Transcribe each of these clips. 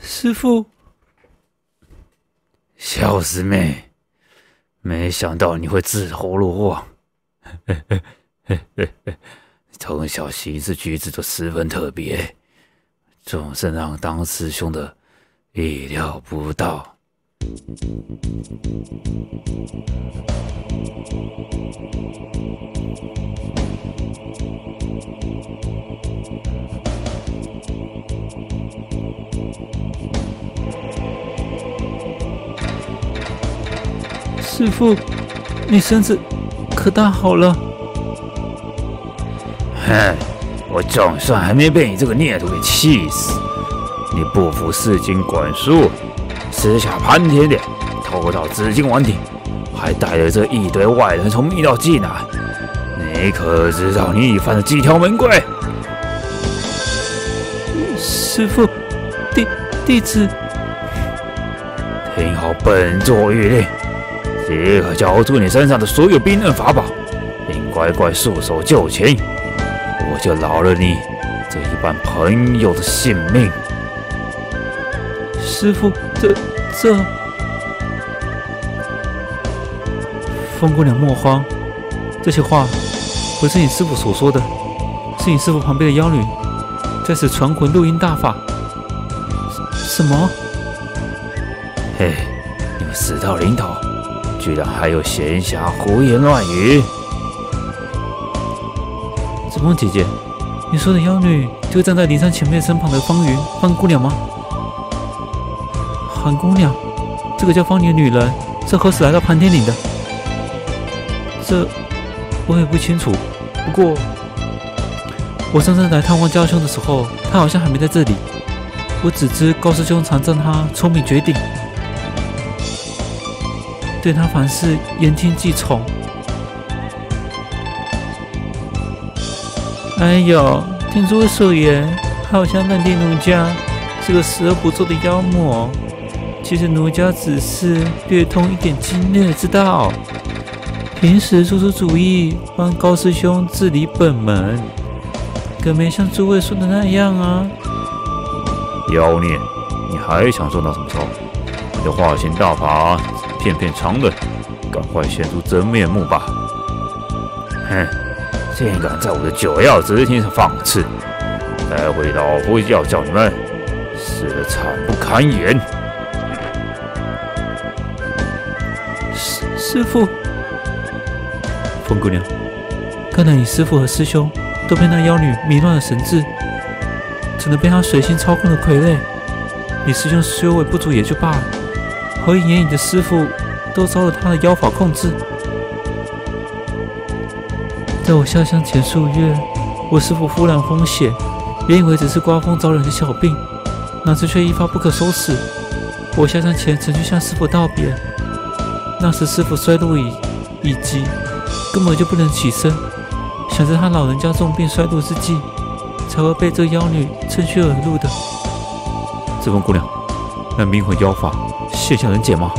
师父， 小师妹，没想到你会自投罗网。从小行事举止就十分特别，总是让当师兄的意料不到。 师父，你身子可大好了。 哼，我总算还没被你这个孽徒给气死！你不服世经管束，私下盘天殿偷到紫金丸体，还带着这一堆外人从密道进来，你可知道你犯了几条门规？ 师父，弟子听好本座谕令，即刻交出你身上的所有兵刃法宝，并乖乖束手就擒，我就饶了你这一般朋友的性命。 师父，这……风姑娘莫慌，这些话不是你师父所说的，是你师父旁边的妖女在此传魂录音大法。什么？ 嘿，你们死到临头，居然还有闲暇胡言乱语！ 子梦姐姐，你说的妖女就站在灵山前辈身旁的方姑娘吗？韩姑娘，这个叫方妮的女人是何时来到盘天岭的？这我也不清楚，不过我上次来探望家兄的时候，她好像还没在这里。我只知高师兄常赞她聪明绝顶，对她凡事言听计从。哎呦，听诸位所言，好像认定奴家是个十恶不赦的妖魔。其实奴家只是略通一点经略之道，平时出出主意，帮高师兄治理本门，可没像诸位说的那样啊。 妖孽，你还想做到什么时候？你的化形大法骗常人，赶快现出真面目吧！哼，竟敢在我的九曜之天上放肆，待会老夫要叫你们死得惨不堪言！ 师父，风姑娘，看来你师父和师兄都被那妖女迷乱了神智，只能被她随心操控的傀儡。你师兄修为不足也就罢了，何以连你的师父都遭了他的妖法控制？在我下乡前数月，我师父忽然风血，原以为只是刮风招人的小病，哪知却一发不可收拾。我下山前曾去向师父道别，那时师父衰落已极，根本就不能起身。想着他老人家重病衰落之际，才会被这妖女趁虚而入的。 这风姑娘，那迷魂妖法现象能解吗？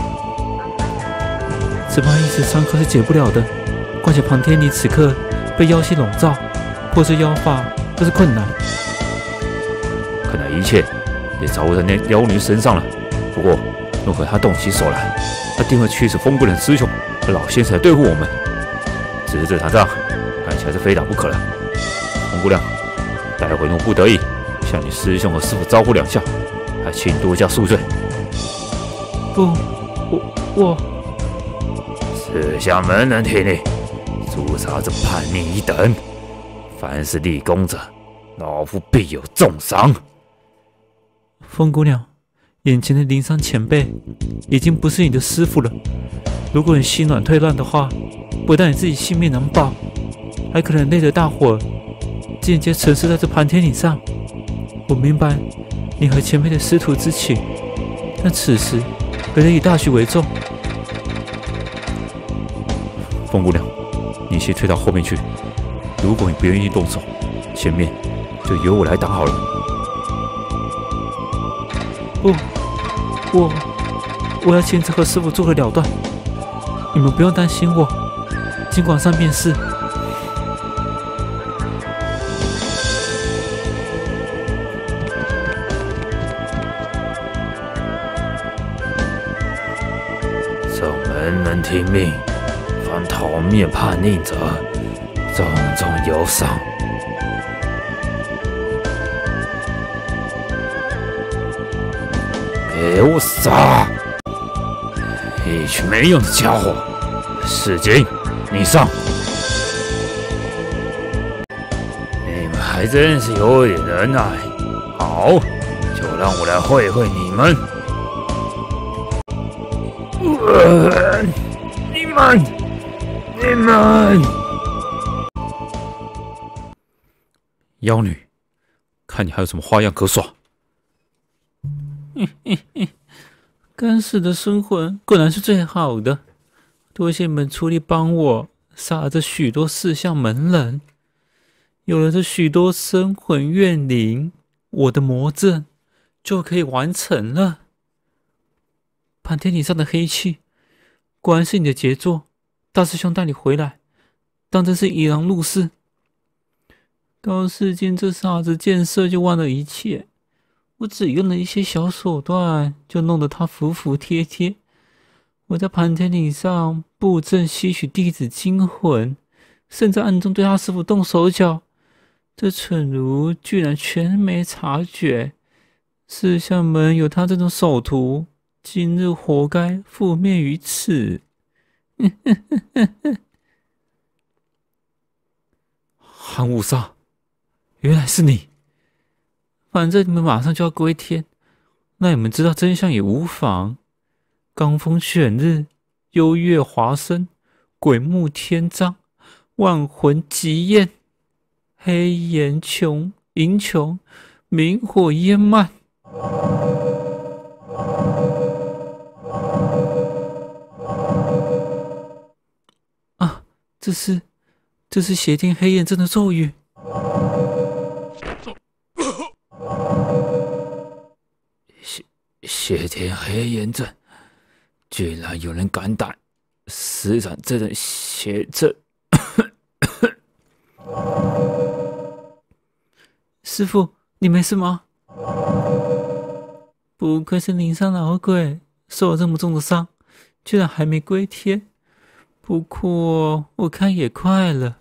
只怕一时三刻是解不了的。况且庞天尼此刻被妖气笼罩，破除妖法都是困难。 看来一切也掌握在那妖女身上了。不过，若和她动起手来，她定会驱使风姑娘师兄和老先生来对付我们。只是这场仗看起来是非打不可了。风姑娘，待会若不得已向你师兄和师父招呼两下，还请多加恕罪。 不，我此下没人听你，诛杀这叛逆一等。凡是立功者，老夫必有重赏。 风姑娘，眼前的灵山前辈已经不是你的师父了。如果你心软退让的话，不但你自己性命难保，还可能累着大伙儿间接沉尸在这盘天岭上。我明白你和前辈的师徒之情，但此时还得以大局为重。 风姑娘，你先退到后面去。如果你不愿意动手，前面就由我来挡好了。 不，我要亲自和师父做个了断。你们不用担心我，尽管上便是。 能听命，反讨灭叛逆者，种种有赏。给我杀！一群没用的家伙！世锦，你上！你们还真是有点忍耐。好，就让我来会会你们。你们！妖女，看你还有什么花样可耍？ 该死的生魂果然是最好的，多谢你们出力帮我杀了这许多四象门人，有了这许多生魂怨灵，我的魔阵就可以完成了。盘天顶上的黑气，果然是你的杰作，大师兄带你回来，当真是引狼入室。高世金这傻子见色就忘了一切，我只用了一些小手段，就弄得他服服帖帖。我在盘天顶上布阵吸取弟子精魂，甚至暗中对他师父动手脚，这蠢儒居然全没察觉。四象门有他这种手徒，今日活该覆灭于此。 韩无杀，原来是你！ 反正你们马上就要归天，那你们知道真相也无妨。罡风选日，幽月华生，鬼目天罡，万魂极焰，黑岩穹银穹，明火烟漫。啊，这是邪天黑焰阵的咒语。 邪天黑焰阵，居然有人敢胆施展这种邪阵！ 师父，你没事吗？不愧是灵山老鬼，受了这么重的伤，居然还没归天。不过我看也快了。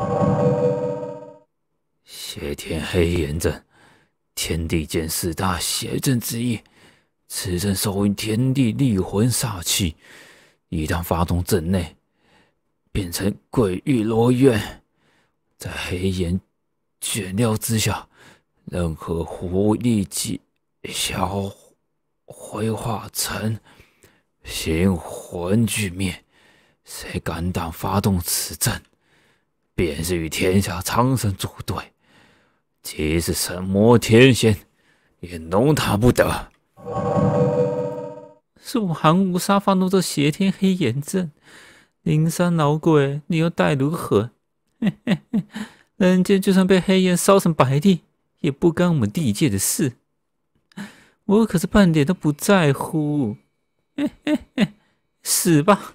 邪天黑焰阵，天地间四大邪阵之一。此阵受因天地厉魂煞气，一旦发动阵内，变成鬼域罗院，在黑炎卷料之下，任何活力即消灰化成形魂俱灭。谁敢胆发动此阵，便是与天下苍生作对，即使神魔天仙，也容他不得。 是我韩无杀发动这邪天黑炎阵，灵山老鬼，你又待如何？人间就算被黑焰烧成白地，也不干我们地界的事。我可是半点都不在乎。死吧！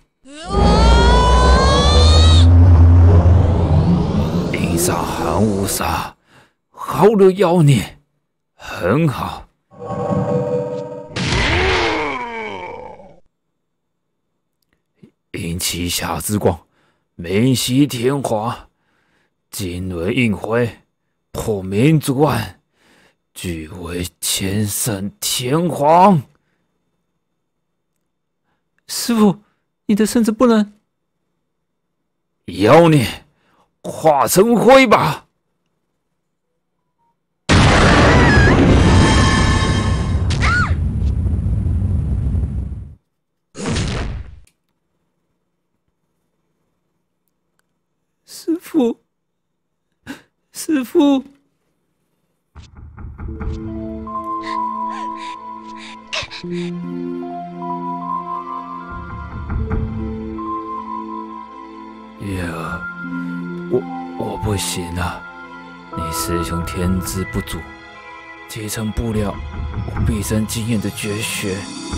灵杀韩无杀，好的妖孽，很好。因旗下之光，明晰天华，惊雷应辉，破民族案，俱为千圣天皇。 师父，你的身子不能…… 妖孽，化成灰吧！ 师父，师父， 月儿，我不行啊！你师兄天资不足，继承不了我毕生经验的绝学。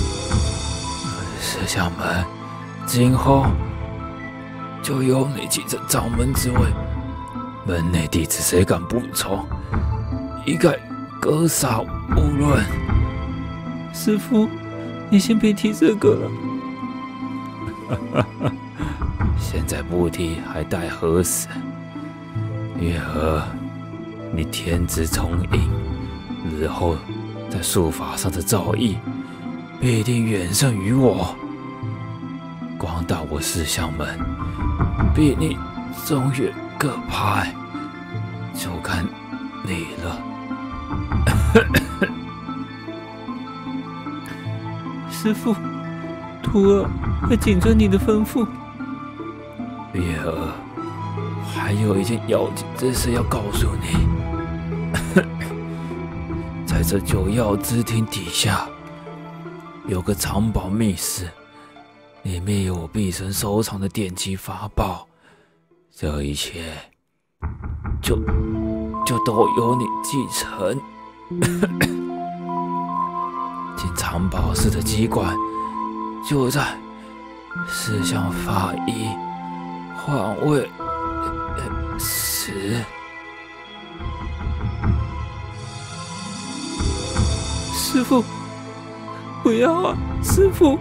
石像门，今后就由你继承掌门之位，门内弟子谁敢不从，一概格杀勿论。 师父，你先别提这个了。 现在不提还待何时？月娥，你天资聪颖，日后在术法上的造诣必定远胜于我。光到我四相门，比你中原各派，就看你了。 师父，徒儿会谨遵你的吩咐。 月娥，还有一件要紧之事要告诉你。在这九曜之庭底下，有个藏宝密室，里面有我毕生收藏的典籍法宝，这一切就都由你继承。进藏宝室的机关就在四象法医换位时。 师父，不要啊！师父，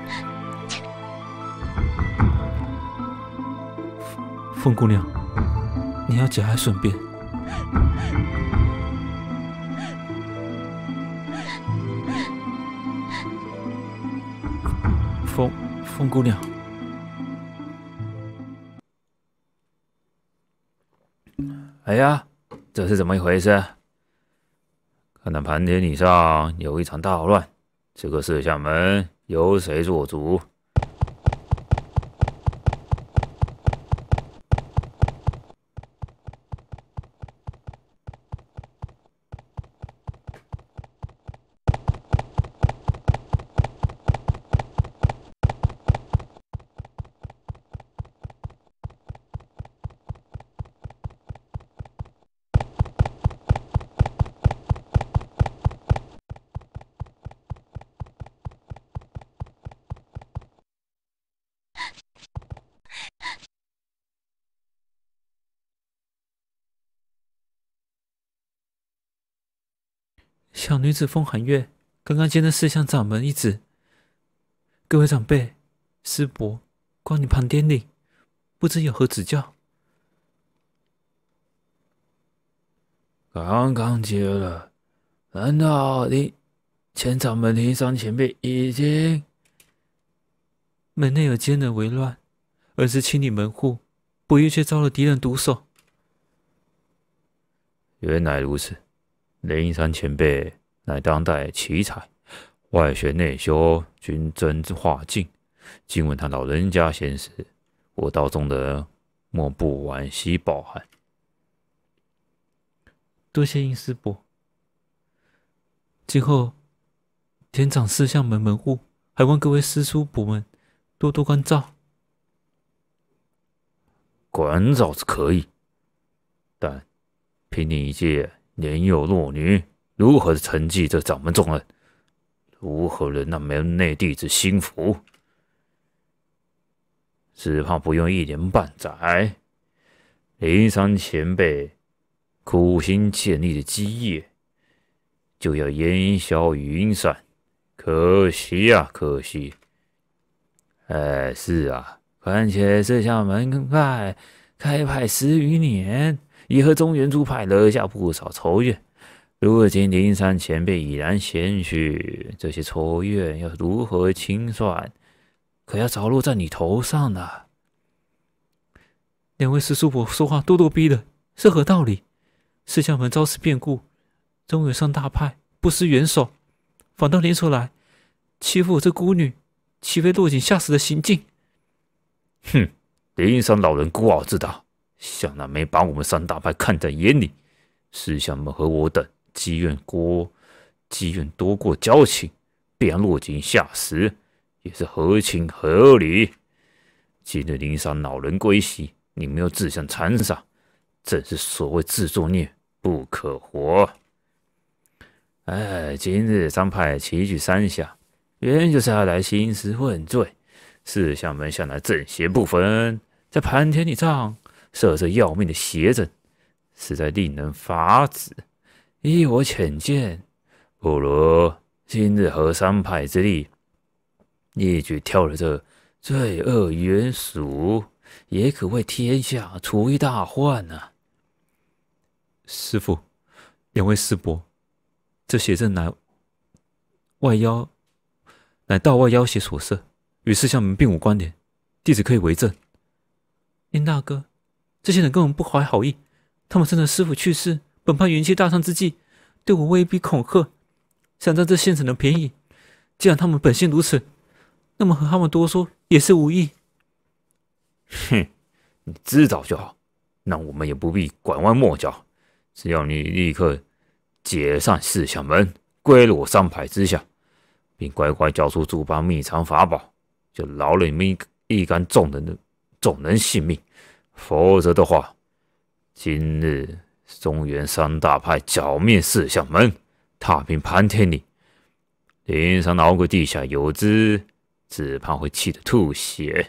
凤姑娘，你要节哀顺变。凤姑娘， 哎呀，这是怎么一回事？看那盘天椅上有一场大乱，这个四象门由谁做主？ 小女子风寒月刚刚见那四象掌门一指，各位长辈、师伯，光临盘点里，不知有何指教？ 刚刚接了，难道你前掌门庭上前辈已经？ 门内有奸人为乱，而是清理门户，不意却遭了敌人毒手。 原来如此。灵山前辈乃当代奇才，外学内修，均真化境。今闻他老人家仙逝，我道中的莫不惋惜抱憾。 多谢殷师伯。今后田长四象门门户，还望各位师叔伯们多多关照。 关照是可以，但凭你一介年幼弱女，如何承继这掌门重任？如何能让门内弟子心服？只怕不用1年半载，灵山前辈苦心建立的基业，就要烟消云散，可惜啊，可惜！是啊，况且这项门派开派10余年，已和中原诸派惹下不少仇怨。如今灵山前辈已然仙去，这些仇怨要如何清算，可要着落在你头上呢。 两位师叔伯说话咄咄逼人，是何道理？四象门遭此变故，中原上大派不失元首，反倒联手来欺负我这孤女，岂非落井下石的行径？ 哼，灵山老人孤傲自大，向来没把我们三大派看在眼里。四象门和我等积怨多过交情，必然落井下石，也是合情合理。今日灵山老人归西，你们又自相残杀，正是所谓自作孽不可活。今日三派齐聚山下，原就是要来兴师问罪。四象门向来正邪不分，在盘天里上设这要命的邪阵，实在令人发指。依我浅见，不如今日合三派之力，一举挑了这罪恶原属，也可为天下除一大患啊！ 师父，两位师伯，这写证乃道外要挟所设，与释相门并无关联，弟子可以为证。林大哥，这些人根本不怀好意，他们趁着师父去世、本派元气大伤之际，对我威逼恐吓，想占这现成的便宜。既然他们本性如此，那么和他们多说也是无益。 哼，你知道就好，那我们也不必拐弯抹角，只要你立刻解散释相门，归入三派之下，并乖乖交出诸般秘藏法宝，就饶了你们一干众人性命。否则的话，今日中原三大派剿灭释相门，踏平盘天里，林上老鬼地下有知，只怕会气得吐血。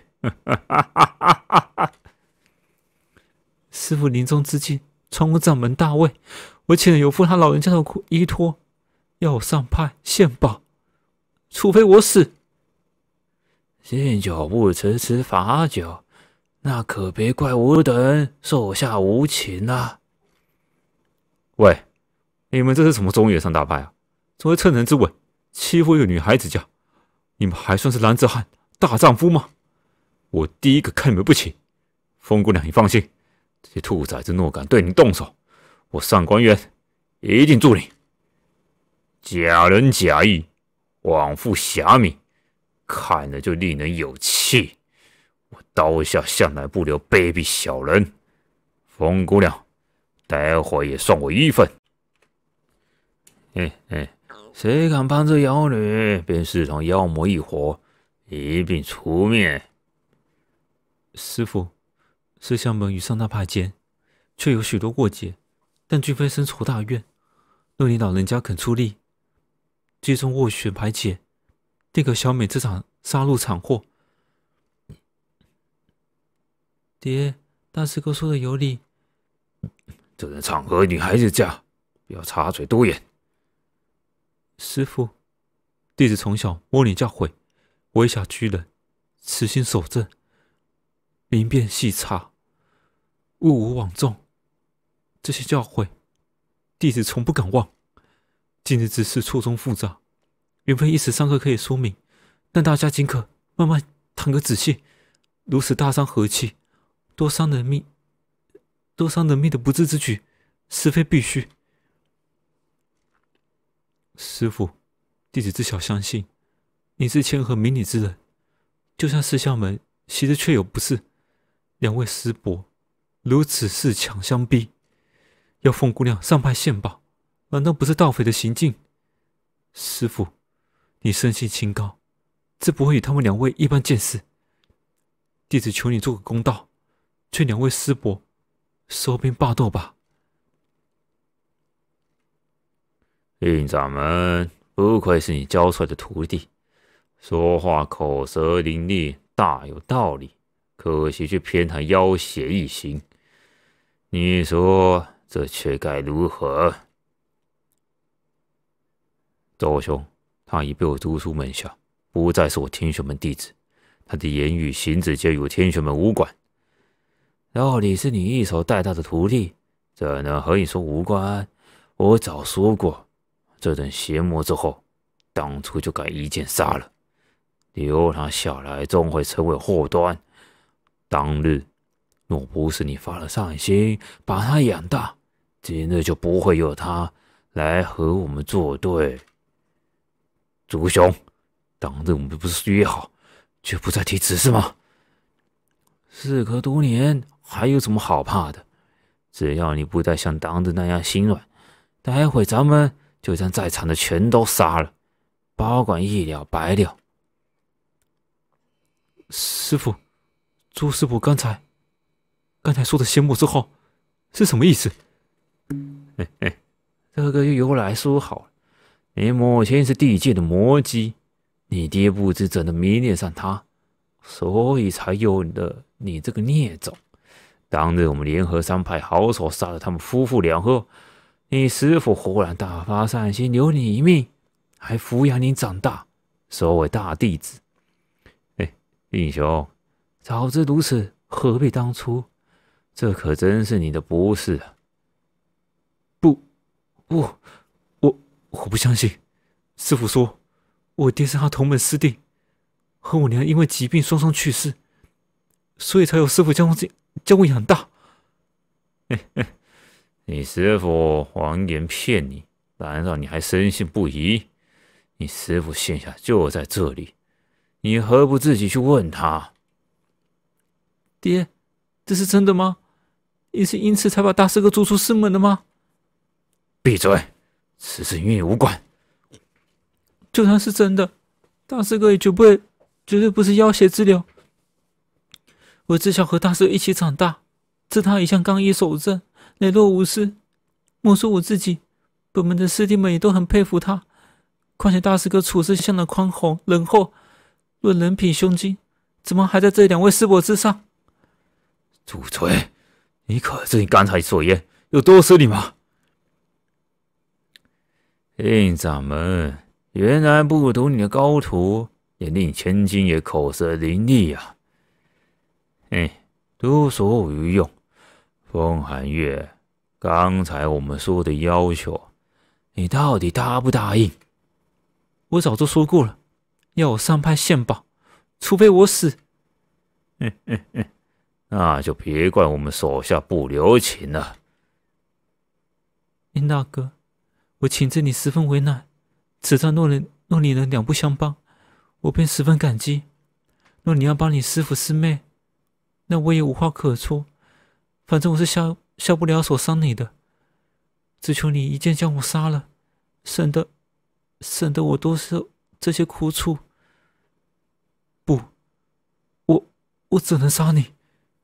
师父临终之际，传我掌门大位，我请人有负他老人家的依托，要我上派献宝，除非我死。 敬酒不吃罚酒，那可别怪我等手下无情啊！ 喂，你们这是什么中原三大派啊？怎么会趁人之危欺负一个女孩子家？你们还算是男子汉、大丈夫吗？我第一个看你们不起。风姑娘，你放心，这些兔崽子若敢对你动手，我上官渊一定助你。 假仁假义，枉负侠名，看着就令人有气。我刀下向来不留卑鄙小人。风姑娘，待会也算我一份。谁敢帮这妖女，便视同妖魔一伙，一并除灭。 师父，释相门与三大派间却有许多过节，但均非深仇大怨。若你老人家肯出力，集中斡旋排解，定可消灭这场杀戮惨祸。爹，大师哥说的有理。 这人场合女孩子家，不要插嘴多言。 师父，弟子从小摸你教诲，威下居人，慈心守正，明辨细察，勿无枉众。这些教诲，弟子从不敢忘。今日之事错综复杂，原非一时三刻可以说明，但大家尽可慢慢谈个仔细。如此大伤和气，多伤人命的不智之举，实非必须。师父，弟子自小相信你是谦和明理之人，就像释相门昔日确有不是，两位师伯如此恃强相逼，要凤姑娘上派献宝，难道不是盗匪的行径？师父，你生性清高，自不会与他们两位一般见识。弟子求你做个公道，劝两位师伯收兵罢斗吧。 令掌门，不愧是你教出来的徒弟，说话口舌伶俐，大有道理。可惜却偏袒要挟一行，你说这却该如何？周兄，他已被我逐出门下，不再是我天玄门弟子，他的言语行止皆与我天玄门无关。到底是你一手带大的徒弟，怎能和你说无关？我早说过，这等邪魔之后，当初就该一剑杀了，留他下来终会成为祸端。当日若不是你发了善心，把他养大，今日就不会有他来和我们作对。朱兄，当日我们不是约好，绝不再提此事吗？事隔多年，还有什么好怕的？只要你不再像当日那样心软，待会咱们就将在场的全都杀了，保管一了百了。 师父，朱师伯刚才说的邪魔之后是什么意思？ 这个就由来说好了。你母亲是地界的魔姬，你爹不知怎能迷恋上她，所以才有了你这个孽种。当日我们联合三派好手杀了他们夫妇两后，你师父忽然大发善心，留你一命，还抚养你长大，收为大弟子。 英雄，早知如此，何必当初？这可真是你的不是啊！ 不，我不相信。师父说，我爹是他同门师弟，和我娘因为疾病双双去世，所以才有师父将我养大。 你师父谎言骗你，难道你还深信不疑？你师父现下就在这里，你何不自己去问他？ 爹，这是真的吗？你是因此才把大师哥逐出师门的吗？ 闭嘴，此事与你无关。 就算是真的，大师哥也绝对不是要挟之流。我自小和大师哥一起长大，自他一向刚毅守正，磊落无私。莫说我自己，本门的师弟们也都很佩服他。况且大师哥处事向来宽宏仁厚，论人品胸襟，怎么还在这两位师伯之上？ 主锤，你可知你刚才所言有多失礼吗？令掌门，原来不读你的高徒，连令千金也口舌伶俐啊！都说无用。风寒月，刚才我们说的要求，你到底答不答应？ 我早就说过了，要我上派献宝，除非我死。 那就别怪我们手下不留情了。 殷大哥，我请知你十分为难，此战若你能两不相帮，我便十分感激。若你要帮你师父师妹，那我也无话可说，反正我是下不了手伤你的，只求你一剑将我杀了，省得我多受这些苦楚。不，我只能杀你。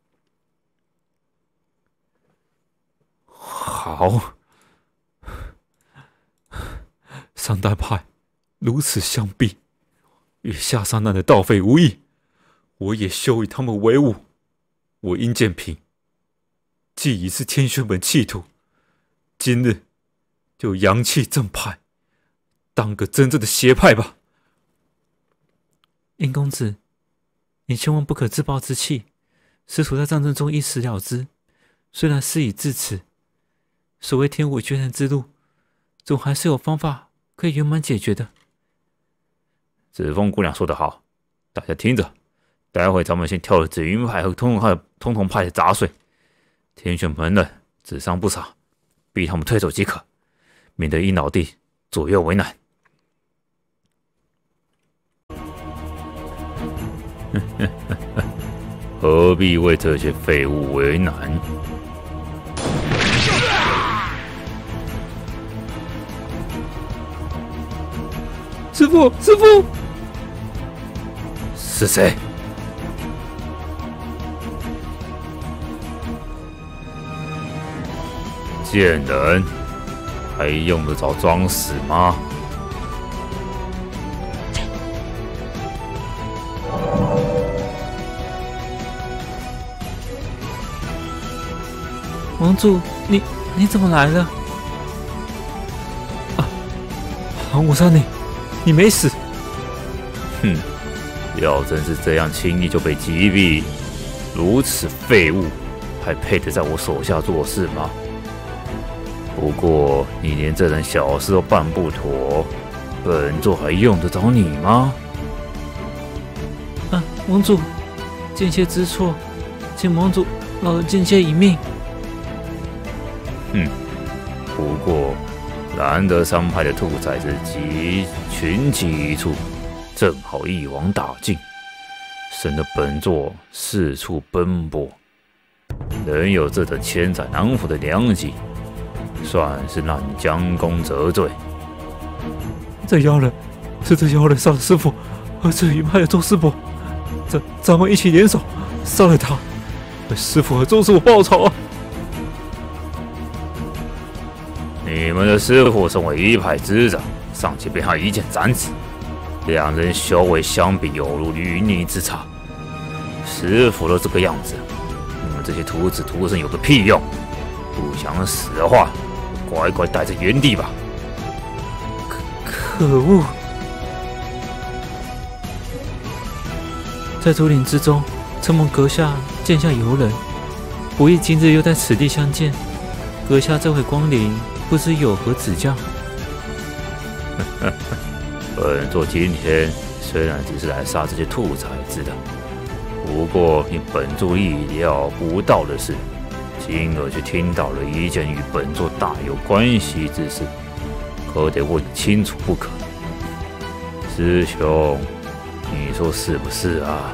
好， 三大派如此相逼，与下山难的盗匪无异，我也休与他们为伍。我殷建平既已是天玄门弃徒，今日就扬弃正派，当个真正的邪派吧。殷公子，你千万不可自暴自弃。师徒在战争中一死了之，虽然事已至此，所谓天武绝人之路，总还是有方法可以圆满解决的。 紫风姑娘说得好，大家听着，待会咱们先跳了紫云派和通通派的杂碎，天玄门人只伤不少，逼他们退走即可，免得殷老弟左右为难。何必为这些废物为难？ 师父，师父， 是谁？贱人，还用得着装死吗？ 王主，你怎么来了？啊，黄武山你没死。 哼，要真是这样轻易就被击毙，如此废物还配得在我手下做事吗？不过你连这点小事都办不妥，本座还用得着你吗？ 王主，见妾知错，请王主饶了见妾一命。 不过难得三派的兔崽子群集一处，正好一网打尽，省得本座四处奔波。能有这等千载难逢的良机，算是让你将功折罪。 这妖人是这妖人杀了师父，和这云派的周师伯，咱们一起联手杀了他，为师父和周师伯报仇啊！ 你们的师父身为一派之长，尚且被他一剑斩死，两人修为相比有如云泥之差。师父都这个样子，你们这些徒子徒孙有个屁用？不想死的话，乖乖待在原地吧。 可恶！ 在竹林之中，承蒙阁下见下游人，不意今日又在此地相见，阁下这回光临，不知有何指教？ 本座今天虽然只是来杀这些兔崽子的，不过令本座意料不到的是，今儿却听到了一件与本座大有关系之事，可得问清楚不可。师兄，你说是不是啊？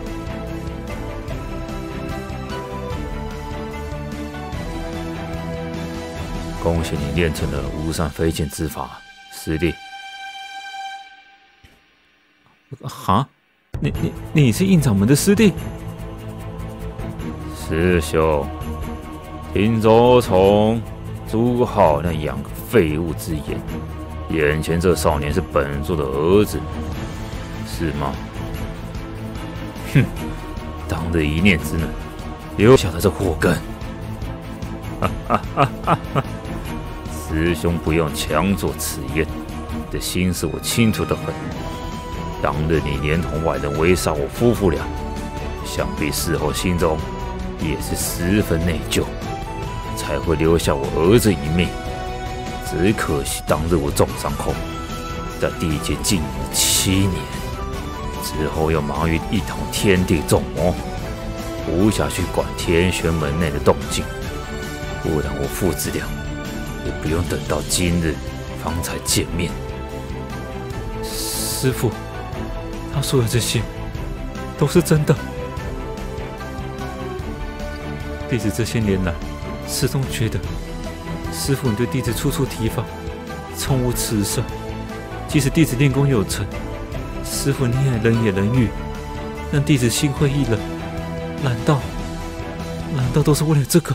恭喜你练成了无上飞剑之法，师弟。 哈，你是印掌门的师弟？ 师兄，听着从朱浩那养个废物之言，眼前这少年是本座的儿子，是吗？哼，当日一念之能，留下了这祸根。哈哈哈哈哈！师兄不用强作此言，你的心思我清楚得很。当日你连同外人围杀我夫妇俩，想必事后心中也是十分内疚，才会留下我儿子一命。只可惜当日我重伤后，在地界静养了7年，之后又忙于一统天地众魔，无暇去管天玄门内的动静，不然我父子俩也不用等到今日方才见面。 师父，他说的这些都是真的。弟子这些年来始终觉得，师父你对弟子处处提防，从无此色。即使弟子练功有成，师父你也冷言冷语，让弟子心灰意冷。难道都是为了这个？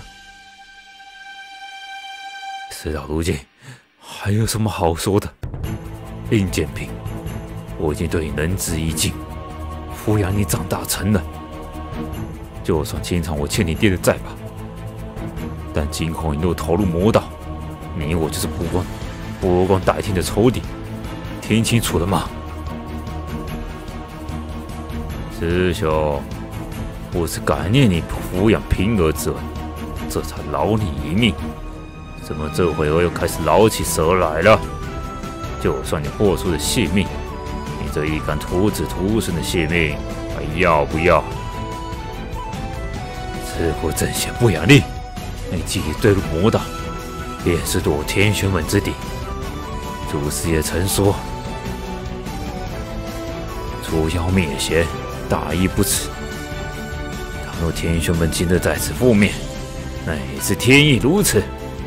事到如今，还有什么好说的？殷建平，我已经对你仁至义尽，抚养你长大成人。就算经常我欠你爹的债吧，但今后你若投入魔道，你我就是不光代天的仇敌，听清楚了吗？师兄，我是感念你抚养平儿之恩，这才饶你一命。怎么这回合又开始捞起蛇来了？就算你豁出了性命，你这一干徒子徒孙的性命还要不要？自古正邪不两立，你既坠入魔道，便是堕天玄门之底。祖师爷曾说：“除妖灭邪，大义不耻。”倘若天玄门今日在此覆灭，那也是天意如此。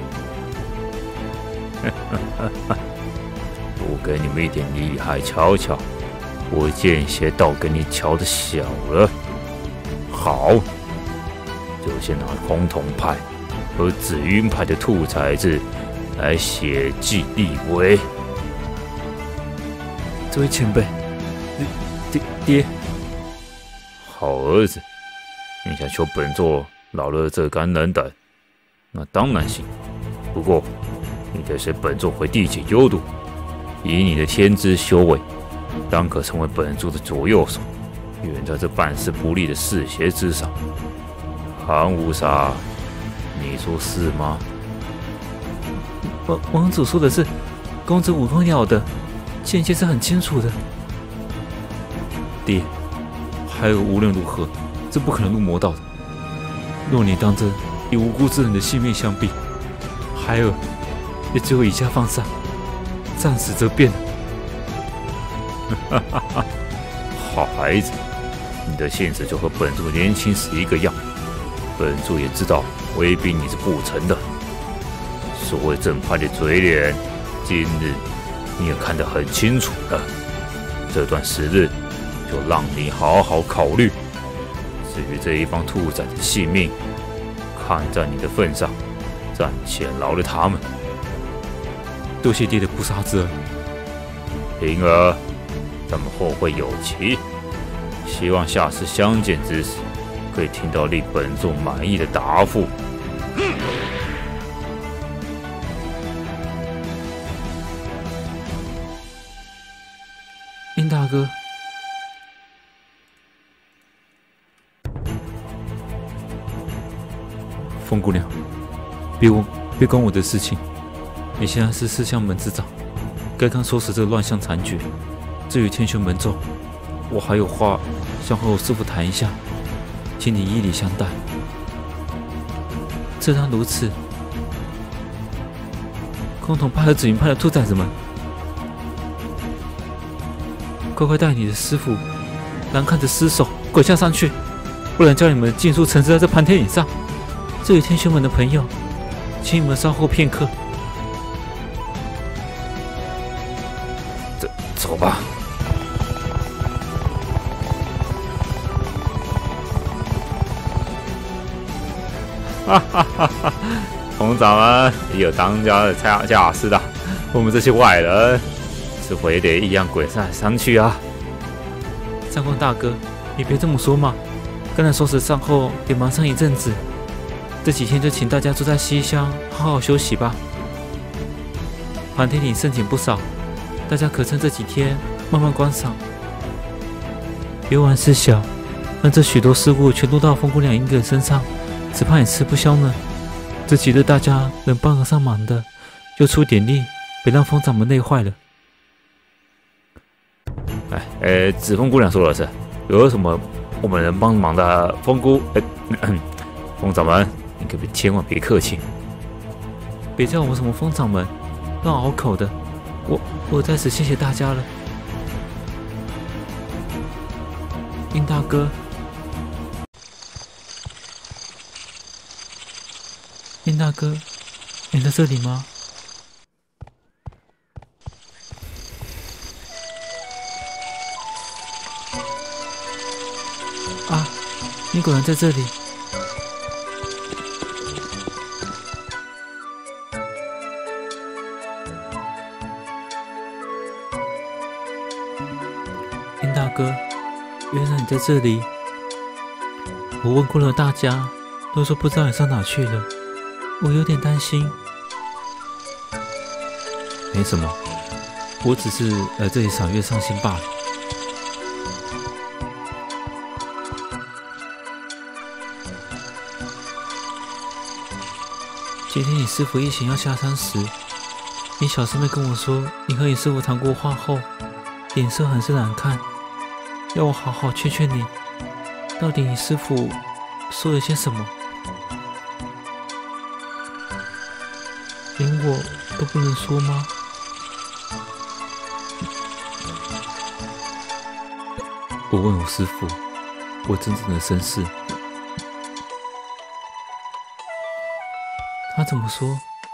不给你们一点厉害瞧瞧，我剑邪倒给你瞧得小了。好，就先拿崆峒派和紫云派的兔崽子来血祭立威。 这位前辈，爹， 好儿子，你想求本座饶了这干人等，那当然行。不过，你得随本座回地界幽度，以你的天资修为，当可成为本座的左右手，远在这办事不利的世邪之上。韩无杀，你说是吗？ 王主说的是，公子武功了得，剑界是很清楚的。爹，孩儿无论如何，这不可能入魔道的。若你当真以无辜之人的性命相逼，孩儿也只有以下放下，战死则变。 好孩子，你的性子就和本座年轻时一个样。本座也知道威逼你是不成的。所谓正派的嘴脸，今日你也看得很清楚了。这段时日，就让你好好考虑。至于这一帮兔崽子的性命，看在你的份上，暂且饶了他们。 多谢爹的不杀之恩。 平儿，咱们后会有期。希望下次相见之时，可以听到令本座满意的答复。 殷大哥， 风姑娘，别管我的事情。你现在是四象门之长，该看收拾这个乱象残局。至于天玄门咒，我还有话想和我师父谈一下，请你以礼相待。自然如此，崆峒派和紫云派的兔崽子们，快快带你的师父难看的尸首滚下山去，不然叫你们尽数沉尸在这盘天椅上。至于天玄门的朋友，请你们稍后片刻。 走吧。哈哈哈哈！同长们也有当家的架势的，我们这些外人是否也得一样滚下山去啊？ 上官大哥，你别这么说嘛！刚才收拾善后，得忙上一阵子，这几天就请大家住在西乡，好好休息吧。盘天岭盛景不少，大家可趁这几天慢慢观赏，别玩事小，让这许多事物全落到风姑娘一个人身上，只怕也吃不消呢。这几日大家能帮得上忙的，就出点力，别让风掌门累坏了。 紫风姑娘说的是，有什么我们能帮忙的，风掌门，你可千万别客气， 别叫我什么风掌门，乱拗口的。我在此谢谢大家了。殷大哥，殷大哥，你在这里吗？啊，你果然在这里。殷大哥，原来你在这里。我问过了大家，都说不知道你上哪去了，我有点担心。没什么，我只是来这里赏月伤心罢了。今天你师父一行要下山时，你小师妹跟我说，你和你师父谈过话后，脸色很是难看，要我好好劝劝你。到底你师父说了些什么？连我都不能说吗？我问我师父，我真正的身世。他怎么说？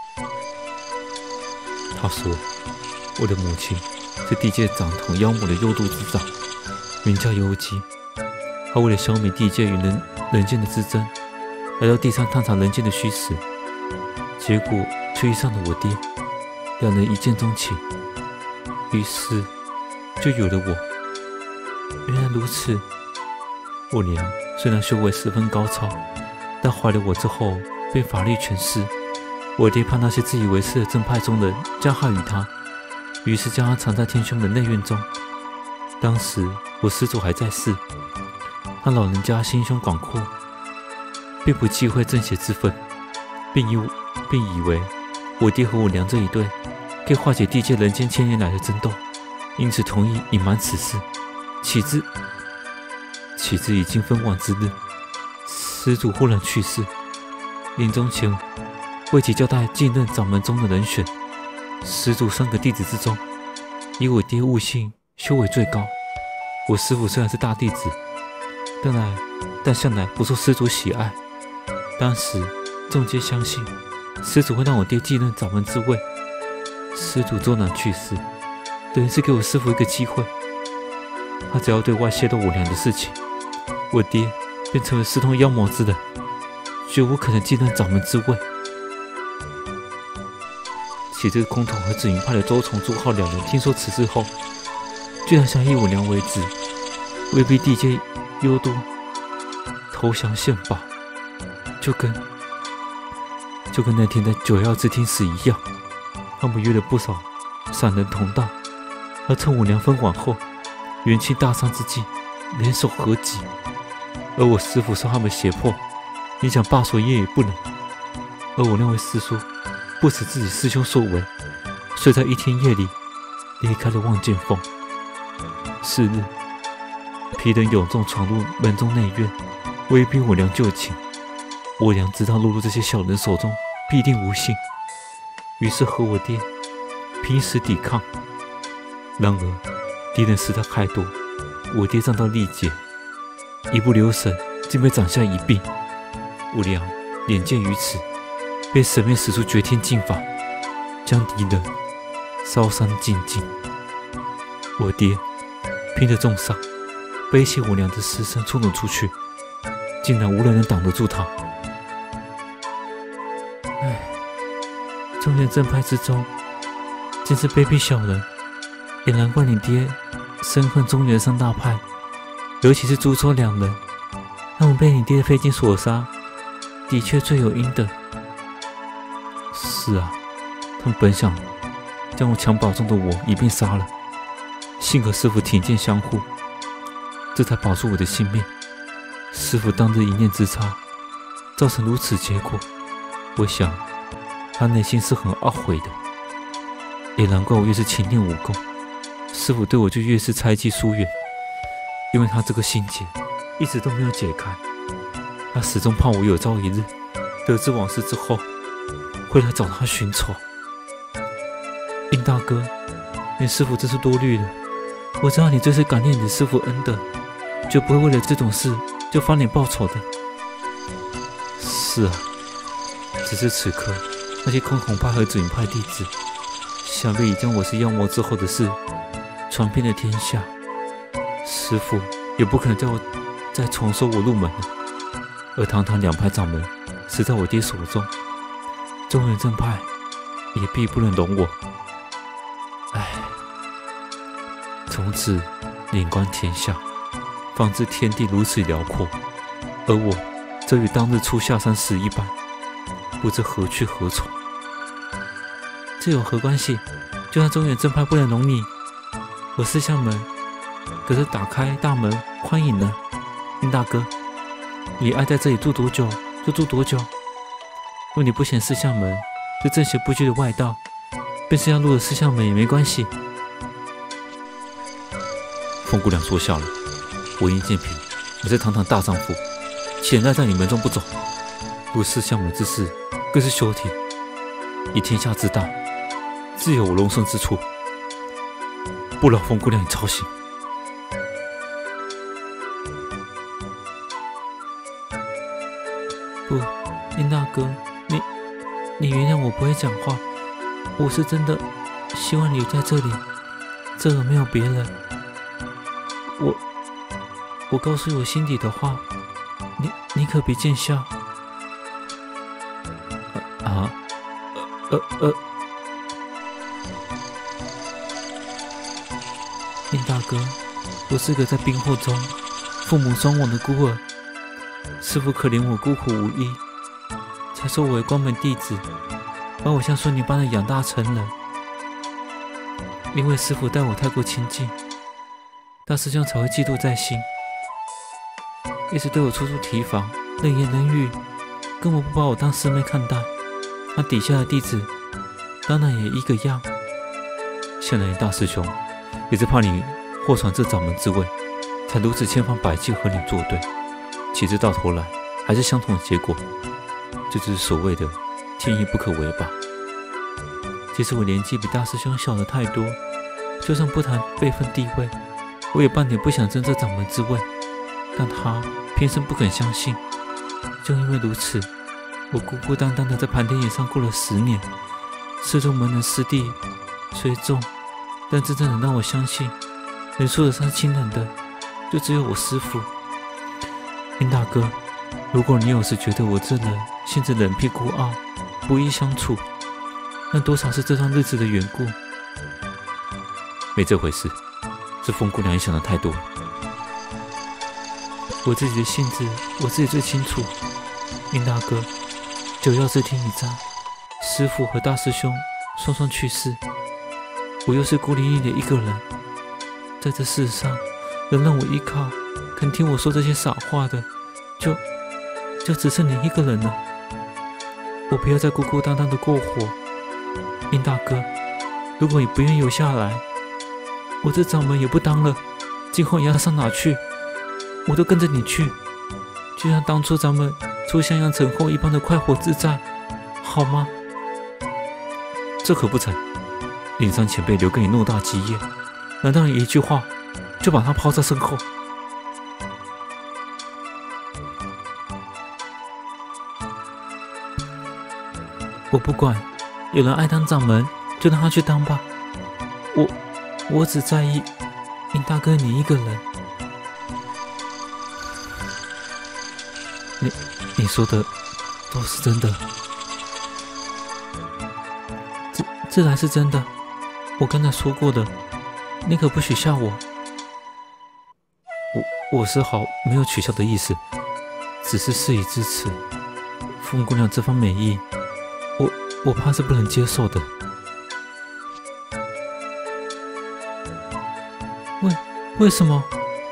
他说，我的母亲是地界掌统妖魔的幽度之长，名叫幽姬。他为了消灭地界与人间的之争，来到地上探查人间的虚实，结果却遇上了我爹，两人一见钟情，于是就有了我。原来如此，我娘虽然修为十分高超，但怀了我之后便法力全失。我爹怕那些自以为是的正派中人加害于他，于是将他藏在天玄门内院中。当时我师祖还在世，他老人家心胸广阔，并不忌讳正邪之分，并以为我爹和我娘这一对可以化解地界人间千年来的争斗，因此同意隐瞒此事。岂知已经分晚之日，师祖忽然去世，临终前为其交代继任掌门中的人选，师祖3个弟子之中，以我爹悟性修为最高。我师父虽然是大弟子，但向来不受师祖喜爱。当时众皆相信师祖会让我爹继任掌门之位。师祖骤然去世，等于是给我师父一个机会，他只要对外泄露我娘的事情，我爹便成为私通妖魔之人，绝无可能继任掌门之位。岂知崆峒和紫云派的周崇、朱浩两人听说此事后，居然想以我娘为质，威逼地界幽多投降献宝，就跟那天在九曜之厅时一样。他们约了不少散人同道，而趁我娘分晚后元气大伤之际，联手合击。而我师父受他们胁迫，你想罢手也不能， 而我那位师叔不识自己师兄所为，遂在一天夜里离开了望剑峰。次日，皮人有众闯入门中内院，威逼我娘就寝。我娘知道落入这些小人手中必定无幸，于是和我爹拼死抵抗。然而敌人实在太多，我爹仗到力竭，一不留神竟被掌下一并。我娘眼见于此，被神面使出绝天劲法，将敌人烧伤尽尽。我爹拼着重伤，背起我娘的尸身冲了出去，竟然无人能挡得住他。中原正派之中，竟是卑鄙小人，也难怪你爹深恨中原三大派，尤其是朱周两人，他们被你爹的飞剑所杀，的确罪有应得。是啊，他们本想将我襁褓中的我一并杀了，幸可师父挺剑相护，这才保住我的性命。师父当日一念之差，造成如此结果，我想他内心是很懊悔的。也难怪我越是勤练武功，师父对我就越是猜忌疏远，因为他这个心结一直都没有解开。他始终怕我有朝一日得知往事之后，会来找他寻仇。殷大哥，你师父真是多虑了。我知道你最是感念你的师父恩德，绝不会为了这种事就翻脸报仇的。是啊，只是此刻那些匡孔派和紫云派弟子，想必已将我是妖魔之后的事传遍了天下，师父也不可能叫我再重收我入门了。而堂堂两派掌门死在我爹手中，中原正派也必不能容我。从此领观天下，方知天地如此辽阔，而我则与当日出下山时一般，不知何去何从。这有何关系？就算中原正派不能容你，我四相门可是打开大门欢迎了。殷大哥，你爱在这里住多久就住多久。若你不嫌四相门是正邪不拘的外道，便是要入了四相门也没关系。 风姑娘说笑了，我殷建平也是堂堂大丈夫，岂能赖在你门中不走？入四相门之事更是休庭，以天下之大，自有我容身之处，不劳风姑娘你操心。 不，殷大哥，你原谅我不会讲话，我是真的希望你在这里，这儿没有别人。我告诉我心底的话，你可别见笑。殷大哥，我是个在兵祸中父母双亡的孤儿，师父可怜我孤苦无依，才收我为关门弟子，把我像孙女般的养大成人。因为师父待我太过亲近，大师兄才会嫉妒在心，一直对我处处提防，冷言冷语，根本不把我当师妹看待。他底下的弟子当然也一个样。 现在大师兄也是怕你祸传这掌门之位，才如此千方百计和你作对，岂知到头来还是相同的结果。这就是所谓的天意不可违吧。 其实我年纪比大师兄小的太多，就算不谈辈分地位，我也半点不想争这掌门之位，但他偏生不肯相信。正因为如此，我孤孤单单的在盘天岩上过了10年，四周门人师弟虽众，但真正能让我相信能说得上亲人的，就只有我师父。殷大哥，如果你有时觉得我这人性子冷僻孤傲，不易相处，那多少是这段日子的缘故。 没这回事，是风姑娘也想的太多了。 我自己的性子我自己最清楚。殷大哥，9曜这天一战，师父和大师兄双双去世，我又是孤零零的一个人，在这世上能让我依靠肯听我说这些傻话的，就只剩你一个人了。 我不要再孤孤单单的过活。殷大哥，如果你不愿意留下来，我这掌门也不当了，今后你要上哪去，我都跟着你去，就像当初咱们出襄阳城后一般的快活自在，好吗？ 这可不成，岭山前辈留给你诺大基业，难道你一句话就把他抛在身后？ 我不管，有人爱当掌门就让他去当吧，我只在意殷大哥你一个人。你说的都是真的，自然是真的。我刚才说过的，你可不许吓我。 我丝毫没有取笑的意思，只是事已至此，凤姑娘这番美意，我怕是不能接受的。 为什么？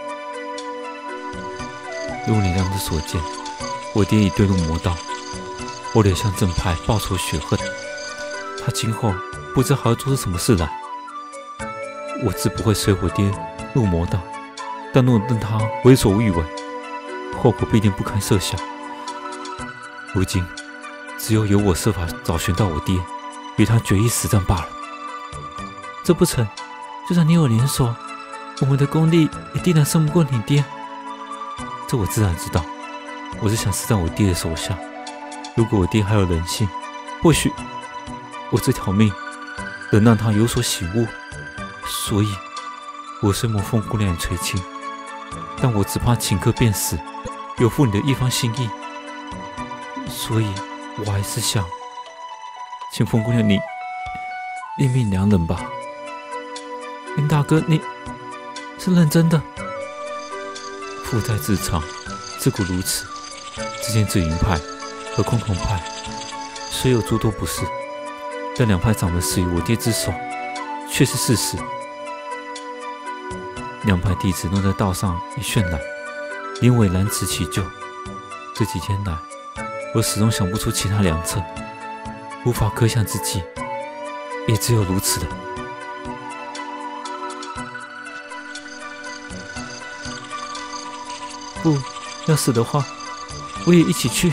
如你两者所见，我爹已遁入魔道，我得向正派报仇雪恨。他今后不知还要做出什么事来。我自不会随我爹入魔道，但若让他为所欲为，后果必定不堪设想。如今只有我设法找寻到我爹，与他决一死战罢了。 这不成，就算你有连锁，我们的功力也定然胜不过你爹。 这我自然知道，我是想死在我爹的手下。如果我爹还有人性，或许我这条命能让他有所醒悟。所以我虽蒙凤姑娘垂青，但我只怕顷刻便死，有负你的一方心意。所以我还是想请凤姑娘你另觅良人吧。 殷大哥，你是认真的？ 父在自长，自古如此。之前紫云派和匡衡派虽有诸多不是，但两派掌门死于我爹之手，却是事实。两派弟子若在道上一渲染，因为难辞其咎。这几天来，我始终想不出其他良策，无法可想之计，也只有如此了。 不，要死的话，我也一起去。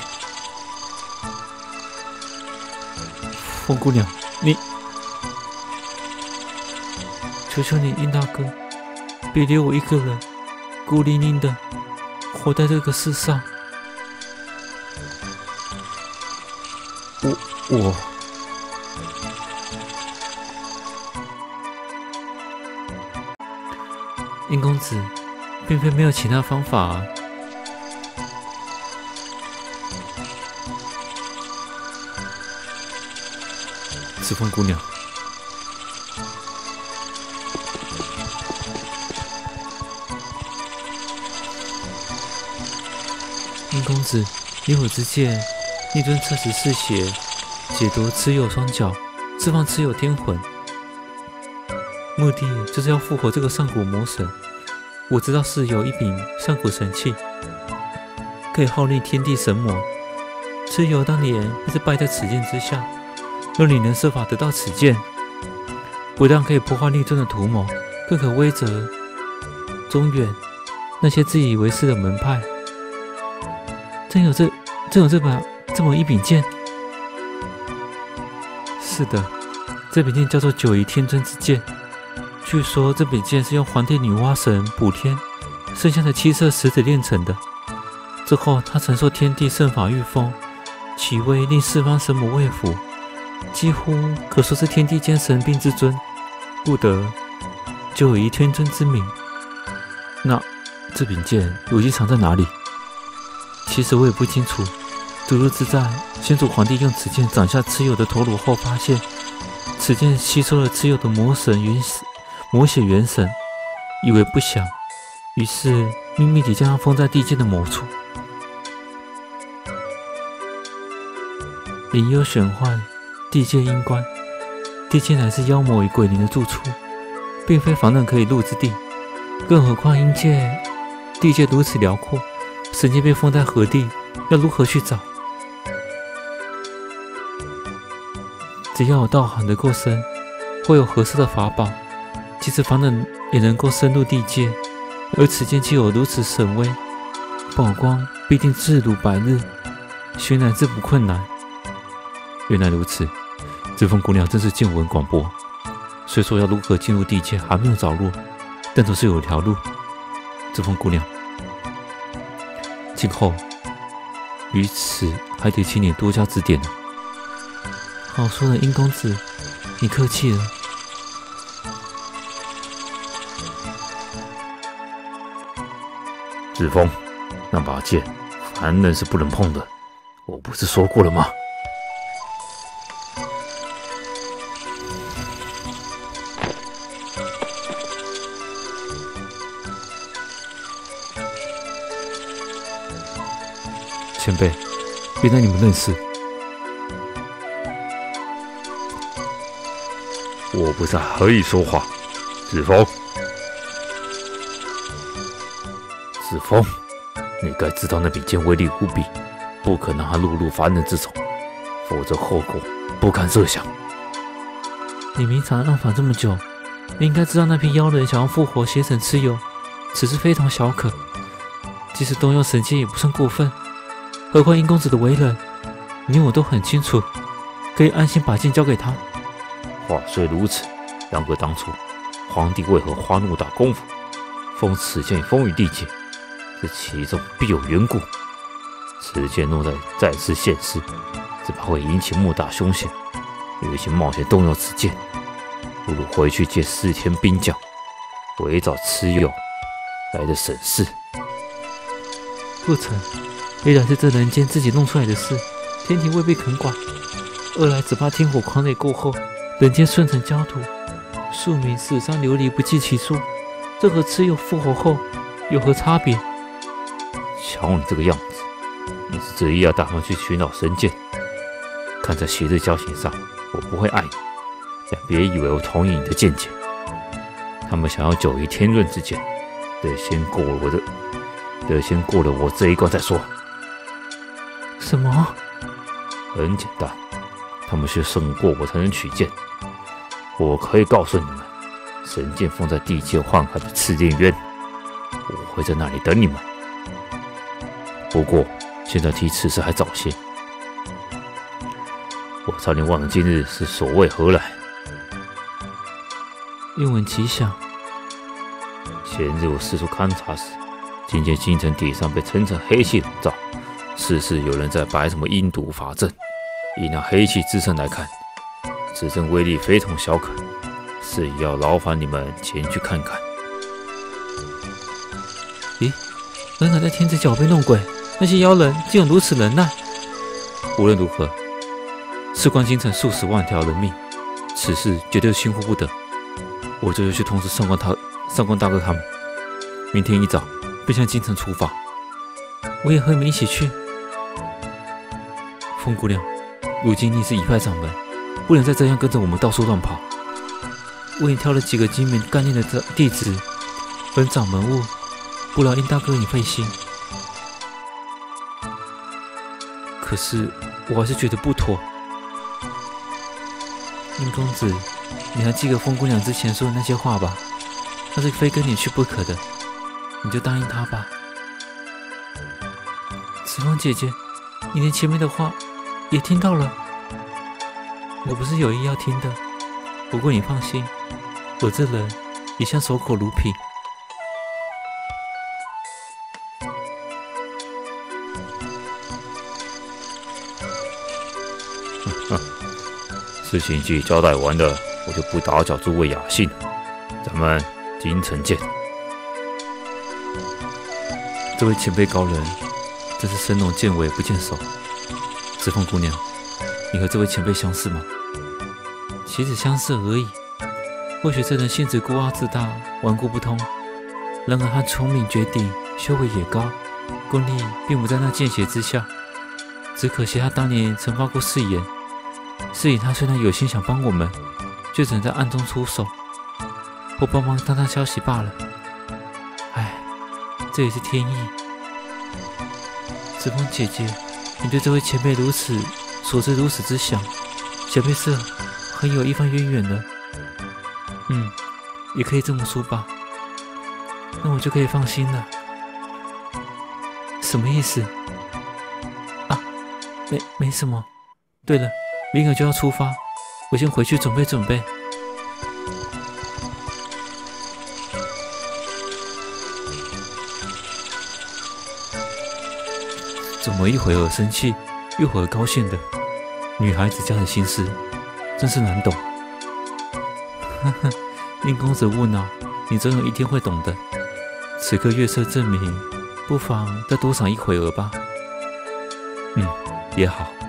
凤姑娘，你， 求求你，殷大哥，别留我一个人，孤零零的活在这个世上。 我， 殷公子，并非没有其他方法啊。 紫凤姑娘， 殷公子，以我之见，逆尊侧石嗜血，解夺蚩尤双脚，释放蚩尤天魂，目的就是要复活这个上古魔神。我知道是有一柄上古神器，可以号令天地神魔。蚩尤当年便是败在此剑之下。若你能设法得到此剑，不但可以破坏逆尊的图谋，更可威慑中原那些自以为是的门派。真有这么一柄剑？是的，这柄剑叫做九仪天尊之剑。据说这柄剑是用黄帝女娲神补天剩下的七色石子炼成的。之后，他承受天地圣法御风，其威令四方神魔畏服。几乎可说是天地间神兵之尊，不得九仪天尊之名。 那这柄剑如今藏在哪里？ 其实我也不清楚。昨日之战，先祖皇帝用此剑斩下蚩尤的头颅后，发现此剑吸收了蚩尤的魔血元神，以为不响，于是秘密地将它封在地界的某处。灵幽玄幻，地界阴关，地界乃是妖魔与鬼灵的住处，并非凡人可以入之地。更何况阴界、地界如此辽阔，神剑被封在何地？要如何去找？ 只要我道行得够深，会有合适的法宝，即使凡人也能够深入地界。而此剑既有如此神威，宝光必定自如白日，寻来自不困难。原来如此，紫凤姑娘真是见闻广博。虽说要如何进入地界还没有着落，但总是有条路。紫凤姑娘，今后于此还得请你多加指点呢。好说了，殷公子，你客气了。 子枫，那把剑，凡人是不能碰的，我不是说过了吗？ 前辈，原来你们认识。 我不是可以说话，子枫。子枫，你该知道那笔剑威力无比，不可能让它落入凡人之手，否则后果不堪设想。 你明察暗访这么久，你应该知道那批妖人想要复活邪神蚩尤，此事非同小可。即使动用神剑也不算过分，何况殷公子的为人，你我都很清楚，可以安心把剑交给他。 话虽如此，然而当初皇帝为何花那么大功夫封此剑封于地界？这其中必有缘故。此剑若再次现世，只怕会引起莫大凶险。与其冒险动用此剑，不如回去借4天兵将，围找蚩尤来的审视。 不成，一来是这人间自己弄出来的事，天庭未必肯管；二来只怕天火狂雷过后，人间顺承焦土，庶民死伤流离不计其数，这和蚩尤复活后有何差别？ 瞧你这个样子，你是执意要打算去寻找神剑？看在昔日交情上，我不会爱你，但别以为我同意你的见解。他们想要久移天润之间，得先过了我这一关再说。 什么？ 很简单，他们需胜过我才能取剑。我可以告诉你们，神剑放在地界幻海的赤炼渊，我会在那里等你们。不过现在提此事还早些，我差点忘了今日是所谓何来。 愿闻其详。 前日我四处勘察时，竟见京城地上被层层黑气笼罩，似是有人在摆什么阴毒法阵。以那黑气之身来看，此阵威力非同小可，是也要劳烦你们前去看看。 咦，人敢在天子脚边弄鬼？那些妖人竟有如此能耐？无论如何，事关京城数十万条人命，此事绝对轻忽不得。我这就去通知上官大哥他们，明天一早便向京城出发。我也和你们一起去。风姑娘，如今你是一派掌门，不能再这样跟着我们到处乱跑。为你挑了几个精明干练的弟子，分掌门务，不劳殷大哥你费心。可是我还是觉得不妥。殷公子，你还记得风姑娘之前说的那些话吧？她是非跟你去不可的，你就答应她吧。紫枫姐姐，你连前面的话也听到了。我不是有意要听的，不过你放心，我这人一向守口如瓶。 事情既交代完了，我就不打搅诸位雅兴，咱们京城见。 这位前辈高人，真是神龙见尾不见首。紫凤姑娘，你和这位前辈相似吗？岂止相似而已，或许这人性子孤傲自大，顽固不通，然而他聪明绝顶，修为也高，功力并不在那剑邪之下。只可惜他当年曾发过誓言，是以他虽然有心想帮我们，却只能在暗中出手，或帮忙探探消息罢了。唉，这也是天意。紫枫姐姐，你对这位前辈所知如此之详，前辈是和有一番渊源了。也可以这么说吧。那我就可以放心了。什么意思？啊，没什么。对了，明儿就要出发，我先回去准备准备。怎么一会儿生气，一会儿高兴的？女孩子家的心思真是难懂。呵呵，令公子勿恼，你总有一天会懂的。此刻月色正明，不妨再多赏一会儿吧。也好。